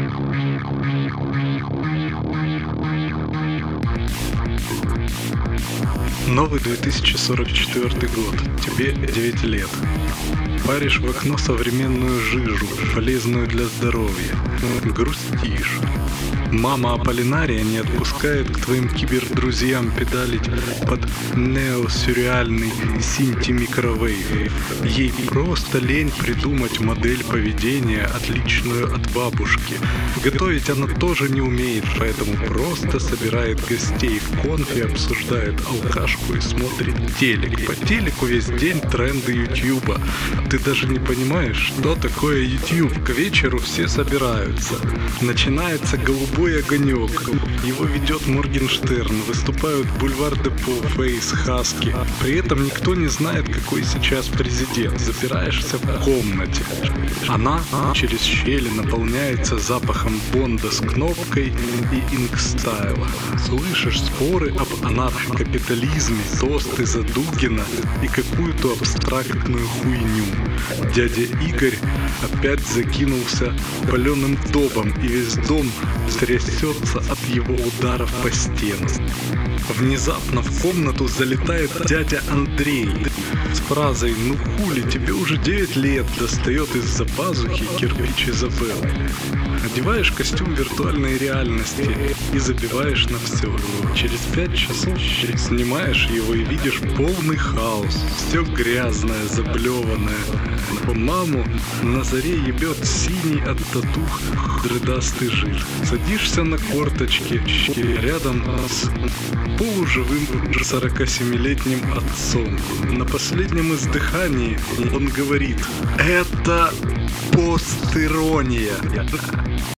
Новый 2044 год. Тебе 9 лет. Паришь в окно современную жижу, полезную для здоровья. Грустишь. Мама Аполлинария не отпускает к твоим кибердрузьям педалить под неосюрреальный синти-микровейв. Ей просто лень придумать модель поведения, отличную от бабушки. Готовить она тоже не умеет, поэтому просто собирает гостей в конфе, обсуждает алкашку и смотрит телек. По телеку весь день тренды Ютьюба. Ты даже не понимаешь, что такое Ютьюб. К вечеру все собираются. Начинается голубой огонек. Его ведет Моргенштерн. Выступают Бульвар Депо, Фейс, Хаски. При этом никто не знает, какой сейчас президент. Запираешься в комнате. Она через щели наполняется запахом Бонда с кнопкой и инкстайла. Слышишь споры об анархокапитализме, тосты Задугина и какую-то абстрактную хуйню. Дядя Игорь опять закинулся паленым добом, и весь дом трясется от его ударов по стенам. Внезапно в комнату залетает дядя Андрей с фразой «Ну хули, тебе уже 9 лет», достает из-за пазухи кирпич Изабеллы. Одеваешь костюм виртуальной реальности и забиваешь на все. Через 5 часов снимаешь его и видишь полный хаос. Все грязное, заблеванное. Маму на заре ебет синий от татух дредастый жир. Садишься на корточки рядом с полуживым 47-летним отцом. На последнем издыхании он говорит: «Это постирония».